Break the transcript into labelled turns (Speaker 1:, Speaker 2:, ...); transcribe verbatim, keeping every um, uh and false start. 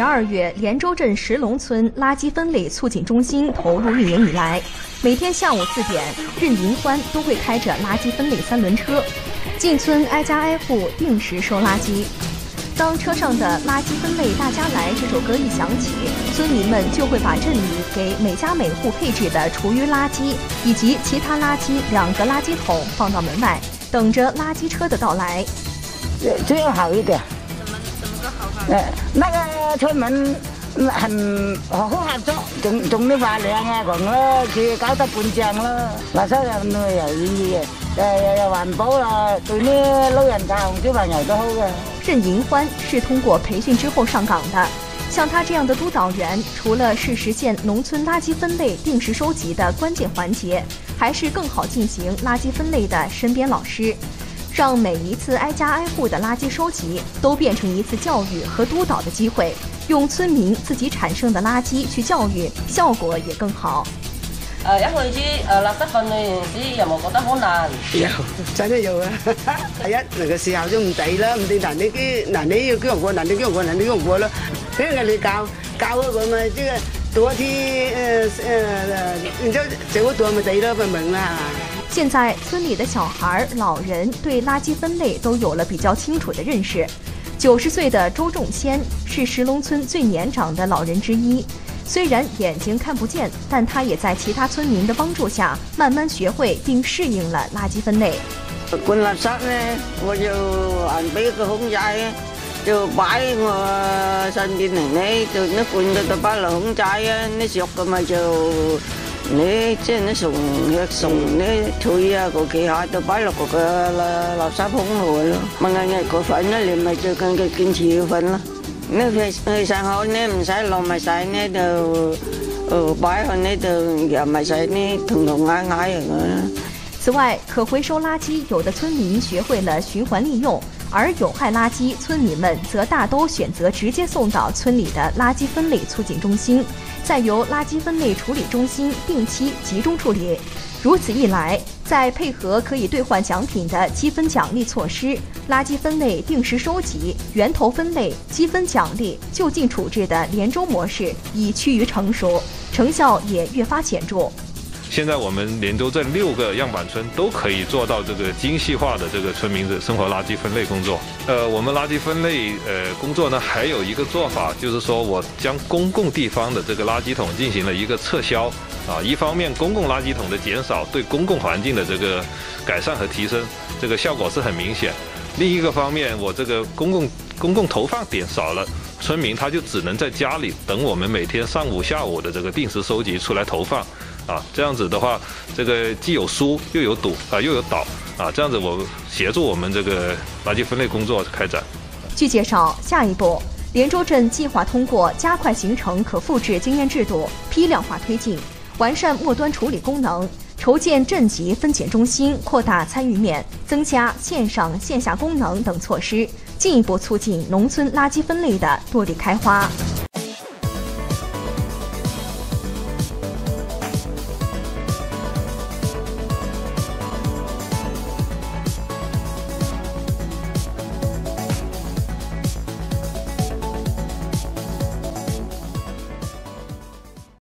Speaker 1: 二月，连州镇石龙村垃圾分类促进中心投入运营以来，每天下午四点，任银欢都会开着垃圾分类三轮车，进村挨家挨户定时收垃圾。当车上的《垃圾分类大家来》这首歌一响起，村民们就会把镇里给每家每户配置的厨余垃圾以及其他垃圾两个垃圾桶放到门外，等着垃圾车的到来。
Speaker 2: 这样好一点。
Speaker 3: 怎么怎么个好法？
Speaker 2: 呃，那个村民很好合作，種種啲花靚啊，咁咯，佢搞得半正咯，垃圾又又有意義，誒又環保啦，對啲老人家同小朋友都好嘅。
Speaker 1: 任银欢是通过培训之后上岗的，像他这样的督导员，除了是实现农村垃圾分类定时收集的关键环节，还是更好进行垃圾分类的身边老师。让每一次挨家挨户的垃圾收集都变成一次教育和督導的機會，用村民自己產生的垃圾去教育，效果也更好。
Speaker 3: 誒一開始誒垃圾分類時有冇覺得好難？
Speaker 4: 有，真係有啊！第一那個時候都唔抵啦，唔抵嗱你啲嗱你要叫我嗱你叫我嗱你叫我咯，所以你教教嗰個咪即係多啲誒誒，然之後這個多咪抵咯，咪明啦。
Speaker 1: 现在村里的小孩、老人对垃圾分类都有了比较清楚的认识。九十岁的周仲先是石龙村最年长的老人之一，虽然眼睛看不见，但他也在其他村民的帮助下，慢慢学会并适应了垃圾分类。
Speaker 2: 罐垃圾呢，我就還俾個空仔，就擺我身邊嚟呢，就呢罐嗰度擺落空仔啊，呢熟嘅咪就。你即係你送送你菜啊，個幾下就擺落個垃垃圾桶度咯。問下你個粉咧，你咪最近嘅堅持要粉咯。你去去上好呢，唔使落埋晒呢就，呃擺喺呢度入埋晒呢同同挨挨咁樣。
Speaker 1: 此外，可回收垃圾有的村民学会了循环利用，而有害垃圾村民们则大都选择直接送到村里的垃圾分类促进中心，再由垃圾分类处理中心定期集中处理。如此一来，再配合可以兑换奖品的积分奖励措施，垃圾分类定时收集、源头分类、积分奖励、就近处置的连州模式已趋于成熟，成效也越发显著。
Speaker 5: 现在我们连州镇六个样板村都可以做到这个精细化的这个村民的生活垃圾分类工作。呃，我们垃圾分类呃工作呢，还有一个做法，就是说我将公共地方的这个垃圾桶进行了一个撤销。啊，一方面公共垃圾桶的减少对公共环境的这个改善和提升，这个效果是很明显。另一个方面，我这个公共公共投放点少了，村民他就只能在家里等我们每天上午、下午的这个定时收集出来投放。啊，这样子的话，这个既有疏又有堵啊，又有导啊，这样子我协助我们这个垃圾分类工作开展。
Speaker 1: 据介绍，下一步，连州镇计划通过加快形成可复制经验制度，批量化推进，完善末端处理功能，筹建镇级分拣中心，扩大参与面，增加线上线下功能等措施，进一步促进农村垃圾分类的落地开花。